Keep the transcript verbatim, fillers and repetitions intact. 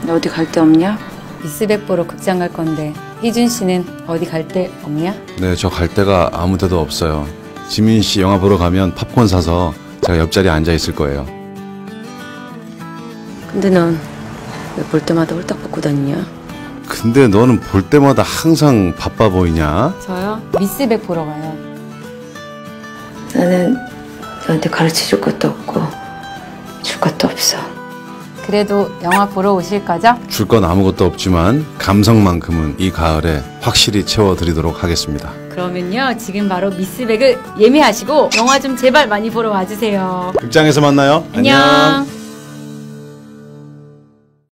너 어디 갈 데 없냐? 미스백 보러 극장 갈 건데 희준 씨는 어디 갈 데 없냐? 네, 저 갈 데가 아무 데도 없어요. 지민 씨 영화 보러 가면 팝콘 사서 제가 옆자리에 앉아 있을 거예요. 근데 넌 왜 볼 때마다 홀딱 벗고 다니냐? 근데 너는 볼 때마다 항상 바빠 보이냐? 저요? 미스백 보러 가요. 나는 너한테 가르쳐 줄 것도 없고 줄 것도 없어. 그래도 영화 보러 오실 거죠? 줄 건 아무것도 없지만 감성만큼은 이 가을에 확실히 채워드리도록 하겠습니다. 그러면요 지금 바로 미스백을 예매하시고 영화 좀 제발 많이 보러 와주세요. 극장에서 만나요. 안녕.